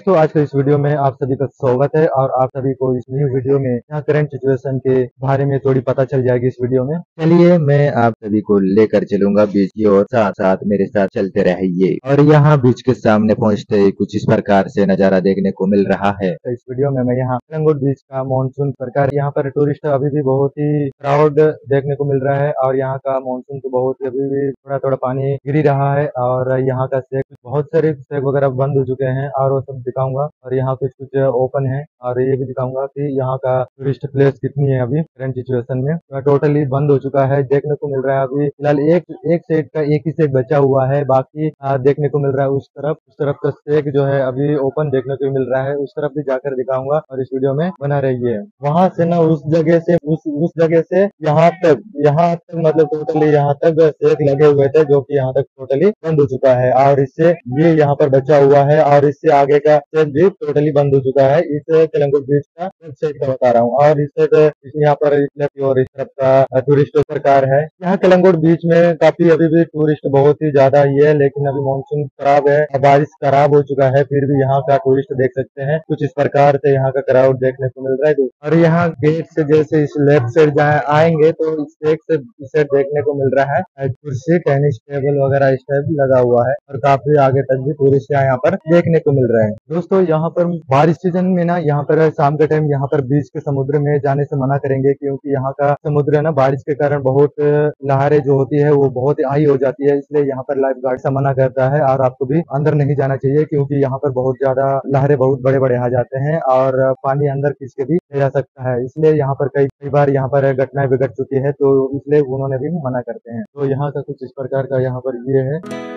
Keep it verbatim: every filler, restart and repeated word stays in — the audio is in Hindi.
दोस्तों आज के इस वीडियो में आप सभी का स्वागत है और आप सभी को इस न्यू वीडियो में यहाँ करंट सिचुएशन के बारे में थोड़ी पता चल जाएगी इस वीडियो में। चलिए मैं आप सभी को लेकर चलूंगा बीच की ओर, साथ साथ मेरे साथ चलते रहिए। और यहाँ बीच के सामने पहुँचते ही कुछ इस प्रकार से नजारा देखने को मिल रहा है। तो इस वीडियो में मैं यहाँ कलंगुट बीच का मानसून प्रकार, यहाँ पर टूरिस्ट अभी भी बहुत ही क्राउड देखने को मिल रहा है और यहाँ का मानसून तो बहुत ही अभी भी थोड़ा थोड़ा पानी गिर रहा है और यहाँ का सेक बहुत सारे सेक वगैरह बंद हो चुके हैं और वो सब दिखाऊंगा। और यहाँ कुछ कुछ ओपन है और ये भी दिखाऊंगा कि यहाँ का टूरिस्ट प्लेस कितनी है अभी करंट सिचुएशन में। तो टोटली बंद हो चुका है देखने को मिल रहा है। अभी फिलहाल एक एक सेट का एक ही सेट बचा हुआ है, बाकी आ, देखने को मिल रहा है उस तरफ उस तरफ का सेक जो है अभी ओपन देखने को मिल रहा है। उस तरफ भी जाकर दिखाऊंगा और इस वीडियो में बना रहिए। वहां से ना उस जगह से उस उस जगह से यहाँ तक यहाँ तक मतलब टोटली यहाँ तक सेक लगे हुए थे जो कि यहाँ तक टोटली बंद हो चुका है और इससे ये यहाँ पर बचा हुआ है और इससे आगे का सेट भी टोटली बंद हो चुका है। इस कलंगुट बीच का सेट का बता रहा हूँ और इस यहाँ पर और इस तरफ का टूरिस्ट सरकार है। यहाँ कलंगुट बीच में काफी अभी भी टूरिस्ट बहुत ही ज्यादा ही है, लेकिन अभी मानसून खराब है, बारिश खराब हो चुका है, फिर भी यहाँ का टूरिस्ट देख सकते हैं कुछ इस प्रकार से यहाँ का क्राउड देखने को मिल रहा है। और यहाँ गेट से जैसे इस लेफ्ट साइड जहाँ आएंगे तो इस एक से इस साइड देखने को मिल रहा है कुर्सी टेनिस टेबल वगैरह इस टाइप लगा हुआ है और काफी आगे तक भी टूरिस्ट यहाँ पर देखने को मिल रहे हैं। दोस्तों यहाँ पर बारिश सीजन में ना यहाँ पर शाम के टाइम यहाँ पर बीच के समुद्र में जाने से मना करेंगे, क्योंकि यहाँ का समुद्र है ना बारिश के कारण बहुत लहरें जो होती है वो बहुत हाई हो जाती है, इसलिए यहाँ पर लाइफ गार्ड से मना करता है और आपको भी अंदर नहीं जाना चाहिए क्योंकि यहाँ पर बहुत ज्यादा लहरें बहुत बड़े बड़े आ जाते हैं और पानी अंदर खींच के भी ले जा सकता है। इसलिए यहाँ पर कई कई बार यहाँ पर घटनाएं बिगड़ चुकी है, तो इसलिए उन्होंने भी मना करते हैं। तो यहाँ का कुछ इस प्रकार का यहाँ पर ये है।